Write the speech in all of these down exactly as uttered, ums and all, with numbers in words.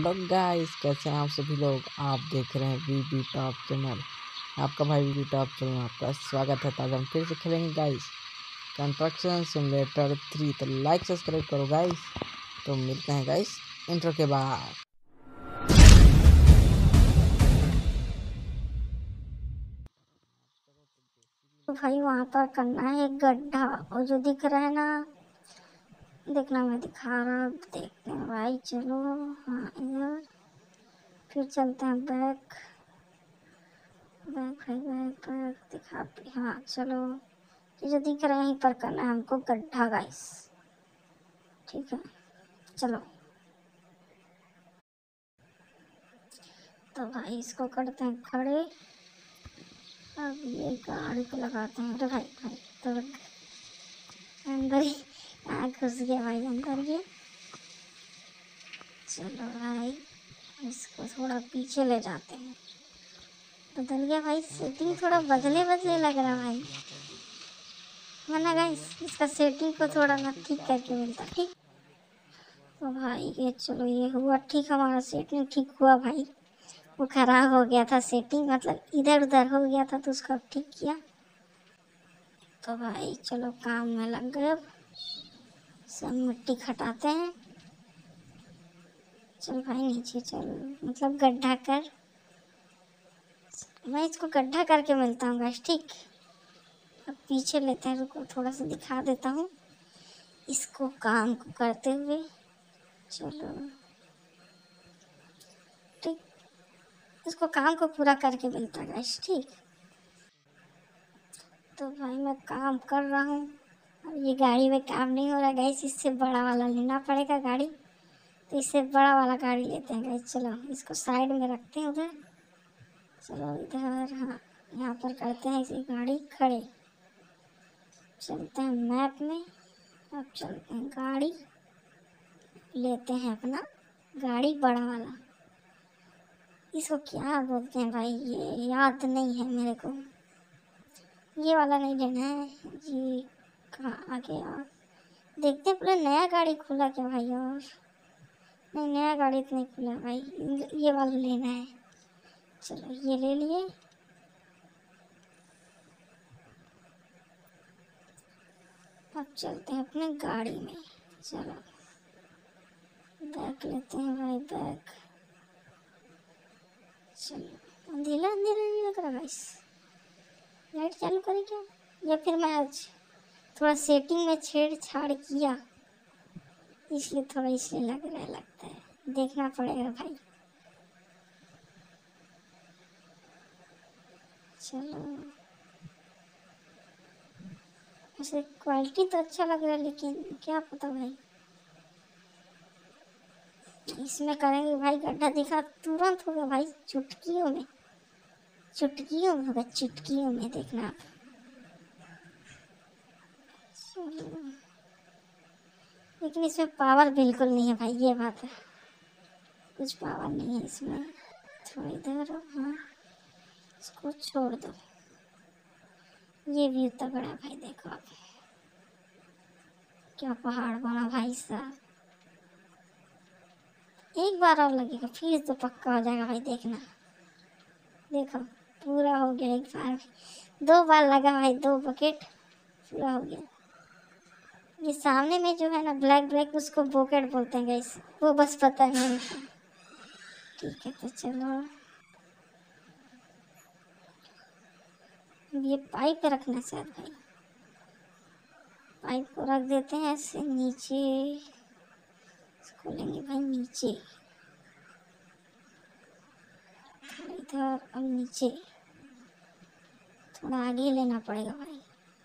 Hello guys, कैसे हैं आप सभी लोग। आप देख रहे हैं वीबी टॉप चैनल। आपका भाई वीबी टॉप चैनल में आपका स्वागत है। तो आज हम फिर से खेलेंगे गाइस कंस्ट्रक्शन सिमुलेटर थ्री। तो लाइक सब्सक्राइब करो गाइस। तो मिलते हैं गाइस इंट्रो के बाद। तो भाई वहां पर करना है एक गड्ढा, और जो दिख रहा है ना, देखना मैं दिखा रहा, देखते हैं भाई। चलो हाँ इधर, फिर चलते हैं बैक बैक भाई बैक बैक दिखा। हाँ चलो, ये जो दिख रहा है यहीं पर करना है हमको गड्ढा गाइस। ठीक है चलो। तो भाई इसको करते हैं खड़े। अब ये गाड़ी को लगाते हैं। अरे भाई भाई तो अंदर ही आ घुस गया भाई अंदर ये। चलो भाई इसको थोड़ा पीछे ले जाते हैं। बदल गया भाई, सेटिंग थोड़ा बदले बदले लग रहा भाई, वरना गाइस इसका सेटिंग को थोड़ा ना ठीक करके मिलता। ठीक तो भाई ये चलो, ये हुआ ठीक, हमारा सेटिंग ठीक हुआ भाई। वो खराब हो गया था सेटिंग, मतलब इधर उधर हो गया था, तो उसको ठीक किया। तो भाई चलो काम में लग गए। अब सब मिट्टी हटाते हैं। चल भाई नीचे चल, मतलब गड्ढा कर। मैं इसको गड्ढा करके मिलता हूँ गाइस। ठीक, अब पीछे लेते हैं, रुको थोड़ा सा दिखा देता हूँ इसको काम को करते हुए। चलो ठीक, इसको काम को पूरा करके मिलता गाइस। ठीक तो भाई मैं काम कर रहा हूँ। अब ये गाड़ी में काम नहीं हो रहा गाइस, इससे बड़ा वाला लेना पड़ेगा गाड़ी। तो इससे बड़ा वाला गाड़ी लेते हैं गाइस। चलो इसको साइड में रखते हैं उधर। चलो इधर, हाँ यहाँ पर करते हैं इसी गाड़ी खड़े। चलते हैं मैप में। अब चलते हैं गाड़ी लेते हैं, अपना गाड़ी बड़ा वाला। इसको क्या बोलते हैं भाई, ये याद नहीं है मेरे को। ये वाला नहीं लेना है जी। कहाँ आ गया, देखते हैं। पहले नया गाड़ी खुला क्या भाई? और नहीं, नया गाड़ी तो नहीं खुला भाई, ये वाला लेना है। चलो ये ले लिए। अब चलते हैं अपने गाड़ी में। चलो बैग लेते हैं भाई, बैग। चलो अंधेरा अंधेरा नहीं लग रहा गाइस, लाइट चालू करें क्या? या फिर मैं आज थोड़ा सेटिंग में छेड़छाड़ किया, इसलिए थोड़ा इसलिए लग रहा है, लगता है। देखना पड़ेगा भाई। चलो वैसे क्वालिटी तो अच्छा लग रहा है, लेकिन क्या पता भाई, इसमें करेंगे भाई गड्ढा। दिखा तुरंत होगा भाई, चुटकियों में चुटकियों में होगा, चुटकियों में देखना आप। लेकिन इसमें पावर बिल्कुल नहीं है भाई, ये बात है, कुछ पावर नहीं है इसमें। थोड़ा इधर, हाँ इसको छोड़ दो। ये व्यू तगड़ा है भाई, देखो आप क्या पहाड़ बना भाई साहब। एक बार और लगेगा फिर तो पक्का हो जाएगा भाई, देखना। देखो पूरा हो गया, एक बार दो बार लगा भाई, दो बकेट पूरा हो गया। ये सामने में जो है ना ब्लैक ब्लैक, उसको बोकेट बोलते हैं गाइस, वो बस पता है मेरे को। ठीक है तो चलो, ये पाइप रखना शायद भाई, पाइप को रख देते हैं ऐसे नीचे। इसको लेंगे भाई नीचे, इधर। अब नीचे थोड़ा आगे लेना पड़ेगा भाई,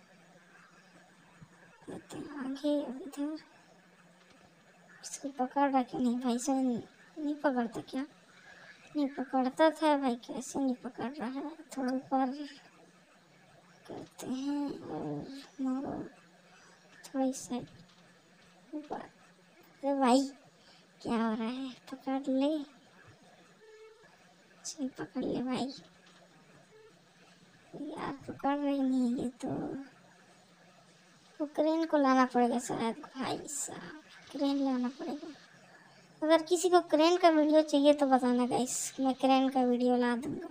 लेते हैं आगे। अब इधर इसको पकड़ रखे। नहीं भाई से नहीं पकड़ता क्या? नहीं पकड़ता था भाई, कैसे नहीं पकड़ रहा है? थोड़ा ऊपर करते हैं और मोड़ो थोड़ा इस साइड ऊपर। अरे भाई क्या हो रहा है? पकड़ ले, चल पकड़ ले भाई। यार पकड़ रही नहीं ये तो, वो क्रेन को लाना पड़ेगा शायद भाई साहब, क्रेन लाना पड़ेगा। अगर किसी को क्रेन का वीडियो चाहिए तो बताना गाइस, मैं क्रेन का वीडियो ला दूंगा।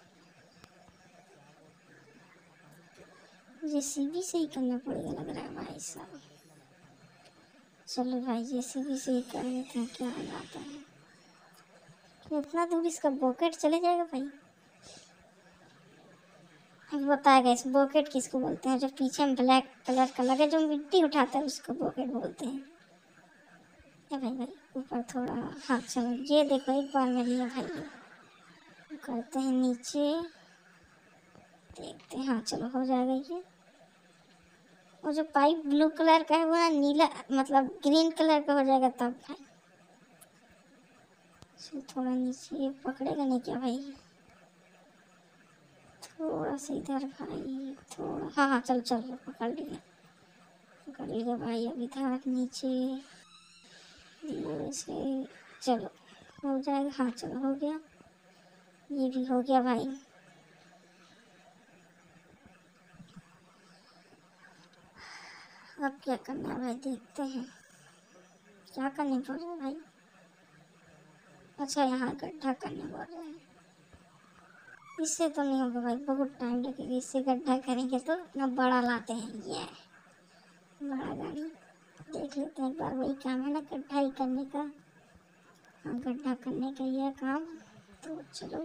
जेसीबी से ही करना पड़ेगा लग रहा है भाई साहब। चलो भाई जेसीबी से ही कर लेते हैं, क्या हो जाता है। कितना दूर इसका बॉकेट चले जाएगा भाई। अब बताएगा इस बॉकेट किसको बोलते हैं, जो पीछे में ब्लैक कलर का लगे जो मिट्टी उठाता है उसको बॉकेट बोलते हैं। ए भाई भाई ऊपर थोड़ा, हाँ चलो ये देखो एक बार में लिया भाई। ये करते हैं नीचे, देखते हैं, हाँ चलो हो जाएगा ये। और जो पाइप ब्लू कलर का है वो ना नीला मतलब ग्रीन कलर का हो जाएगा तब भाई। चलो थोड़ा नीचे, ये पकड़ेगा नहीं क्या भाई, थोड़ा सा इधर भाई, थोड़ा, हाँ हाँ चल चल पकड़ लिया पकड़ लिया भाई। अब इधर नीचे से, चलो हो जाएगा, हाँ चलो हो गया, ये भी हो गया भाई। अब क्या करना है भाई, देखते हैं क्या करने पड़ रहा है भाई। अच्छा यहाँ गड्ढा करने पड़ रहा है, इससे तो नहीं होगा भाई, बहुत टाइम लगेगा। इससे गड्ढा करेंगे तो अपना बड़ा लाते हैं, ये बड़ा गाड़ी देख लेते हैं एक बार। वही काम है ना गड्ढा ही करने का, हाँ गड्ढा करने का ये काम। तो चलो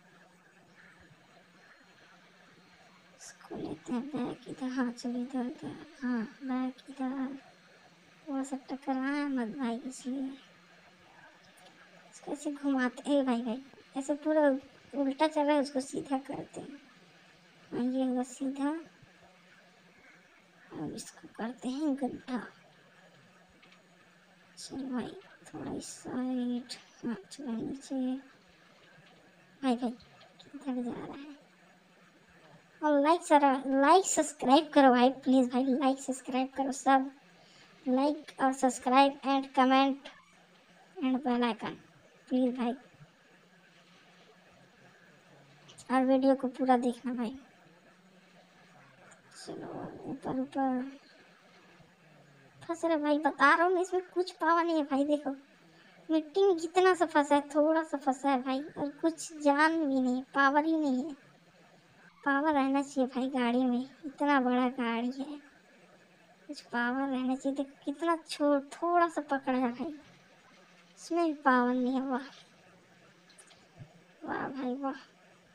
इसको लेते हैं बैग इधर, हाँ चलो इधर इधर, हाँ बैग इधर, वो सब टकराए मत भाई, इसलिए इसको ऐसे घुमाते हैं भाई भाई, ऐसे पूरा उल्टा चल रहा है उसको सीधा करते हैं। हाँ ये हुआ सीधा, अब इसको करते हैं गड्ढा। चलो भाई थोड़ा इस साइड, हाँ चलो नीचे भाई भाई किधर जा रहा है। और लाइक सर लाइक सब्सक्राइब करो भाई प्लीज़ भाई, लाइक सब्सक्राइब करो सब, लाइक और subscribe and comment and bell icon please भाई। और वीडियो को पूरा देखना भाई। चलो ऊपर ऊपर फंस रहा भाई, बता रहा हूँ मैं, इसमें कुछ पावर नहीं है भाई। देखो मिट्टी में कितना सा फंसा है, थोड़ा सा फंसा है भाई, और कुछ जान भी नहीं है, पावर ही नहीं है। पावर रहना चाहिए भाई गाड़ी में, इतना बड़ा गाड़ी है, कुछ पावर रहना चाहिए। देखो कितना छोट, थोड़ा सा पकड़ा है भाई, इसमें भी पावर नहीं है। वाह वाह भाई वाह।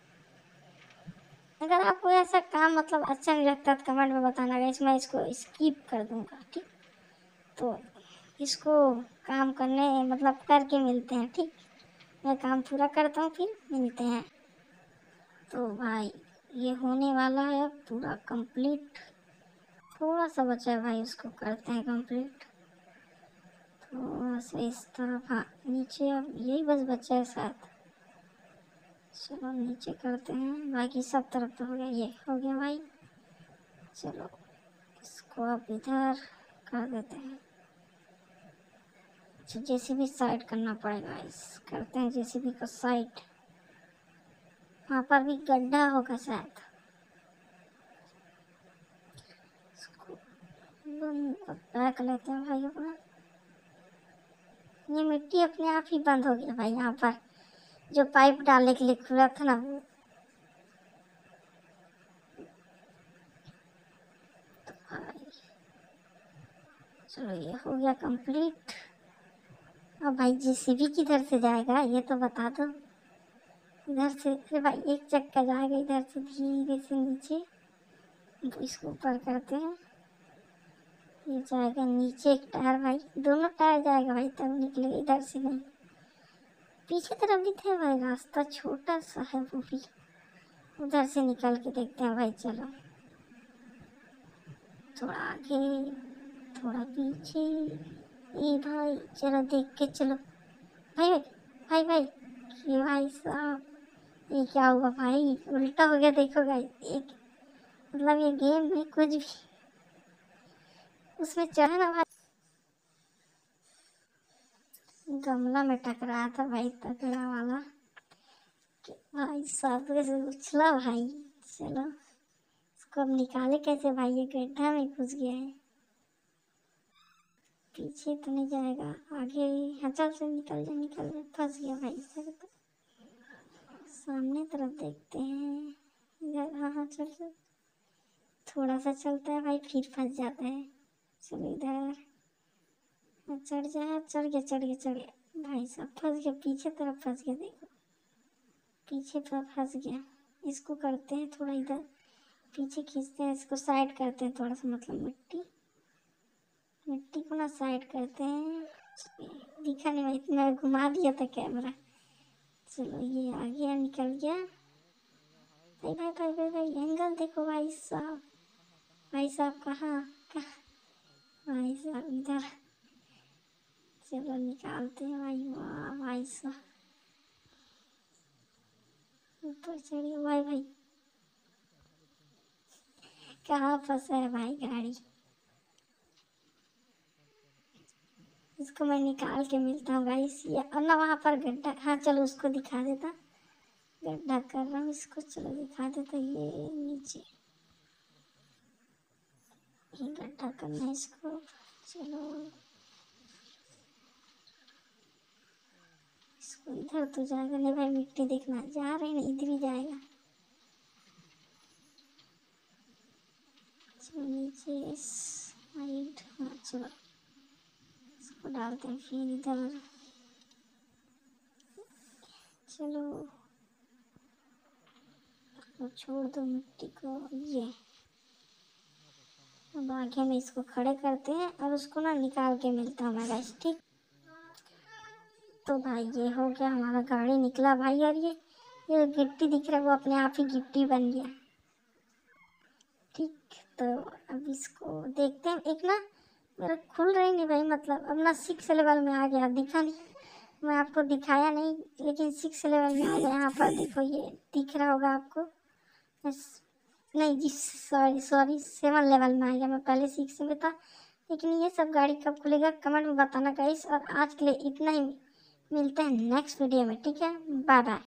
अगर आपको ऐसा काम मतलब अच्छा नहीं लगता तो कमेंट में बताना गाइस, मैं इसको स्किप कर दूंगा ठीक। तो इसको काम करने मतलब करके मिलते हैं ठीक, मैं काम पूरा करता हूँ फिर मिलते हैं। तो भाई ये होने वाला है अब पूरा कंप्लीट, थोड़ा सा बचा है भाई, उसको करते हैं कंप्लीट। थोड़ा सा इस तरफ, हाँ नीचे अब यही बस बचा है साथ। चलो नीचे करते हैं, बाकी सब तरफ तो हो गया, ये हो गया भाई। चलो इसको अब इधर कर देते हैं। अच्छा जेसीबी साइड करना पड़ेगा, इस करते हैं जेसीबी को साइड, वहाँ पर भी गड्ढा होगा शायद। इसको पैक लेते हैं भाई अपना। ये मिट्टी अपने आप ही बंद हो गया भाई, यहाँ पर जो पाइप डालने के लिए खुला था ना वो। तो भाई चलो ये हो गया कंप्लीट। अब भाई जेसीबी किधर से जाएगा ये तो बता दो। इधर से, अरे भाई एक चक्का जाएगा इधर से धीरे से नीचे, तो इसको ऊपर करते हैं, ये जाएगा नीचे एक टायर भाई, दोनों टायर जाएगा भाई तब निकलेगा, इधर से नहीं। पीछे तरफ भी थे भाई रास्ता, छोटा सा है वो भी, उधर से निकल के देखते हैं भाई। चलो थोड़ा आगे थोड़ा पीछे, ए भाई चलो देख के चलो भाई भाई भाई भाई ये भाई साहब ये क्या हुआ भाई, उल्टा हो गया देखो गाइस। एक मतलब ये गेम में कुछ भी उसमें चढ़ा ना भाई, गमला में टकराया था भाई तगड़ा वाला भाई साहब, कैसे उछला भाई। चलो इसको अब निकाले कैसे भाई, ये गड्ढा में घुस गया है। पीछे तो नहीं जाएगा, आगे। हाँ चल चल, निकल जा निकल जा, फंस गया भाई सर। तो सामने तरफ देखते हैं इधर। हाँ हाँ चल चल, थोड़ा सा चलता है भाई फिर फंस जाता है। चलो इधर, हाँ चढ़ जाए, चढ़ गया चढ़ गया चढ़ गया भाई साहब, फंस गया, पीछे तरफ फंस गया, देखो पीछे तरफ फंस गया। इसको करते हैं थोड़ा इधर पीछे खींचते हैं, इसको साइड करते हैं थोड़ा सा, मतलब मिट्टी मिट्टी को ना साइड करते हैं। दिखा नहीं भाई, मैं घुमा दिया था कैमरा। चलो ये आ गया, निकल गया भाई भाई भाई भाई भाई एंगल देखो भाई साहब, भाई साहब कहाँ कहाँ भाई साहब इधर। चलो निकालते हैं भाई, वाह भाई साहब ऊपर चढ़िए भाई भाई। कहाँ फंसा है भाई गाड़ी, इसको मैं निकाल के मिलता हूँ गाइस। ये और ना वहाँ पर गड्ढा, हाँ चलो उसको दिखा देता, गड्ढा कर रहा हूँ इसको, चलो दिखा देता। ये नीचे ये गड्ढा करना है इसको, चलो इसको इधर तो जाएगा नहीं भाई, मिट्टी देखना जा रही नहीं, इधर ही जाएगा। चलो नीचे साइड, हाँ चलो इसको डालते हैं फिर इधर। चलो तो छोड़ दो मिट्टी को, ये अब आगे में इसको खड़े करते हैं और उसको ना निकाल के मिलता हूँ मैं गाइस, ठीक। तो भाई ये हो गया, हमारा गाड़ी निकला भाई। और ये ये गिट्टी दिख रहा है वो अपने आप ही गिट्टी बन गया, ठीक। तो अब इसको देखते हैं, एक ना मेरा खुल रही नहीं भाई, मतलब अब ना सिक्स लेवल में आ गया, दिखा नहीं, मैं आपको दिखाया नहीं लेकिन सिक्स लेवल में आ गया। यहाँ पर देखो ये दिख रहा होगा आपको, नहीं जी सॉरी सॉरी सेवन लेवल में आ गया, मैं पहले सिक्स में था। लेकिन ये सब गाड़ी कब खुलेगा कमेंट में बताना गाइस, और आज के लिए इतना ही, मिलते हैं नेक्स्ट वीडियो में, ठीक है, बाय बाय।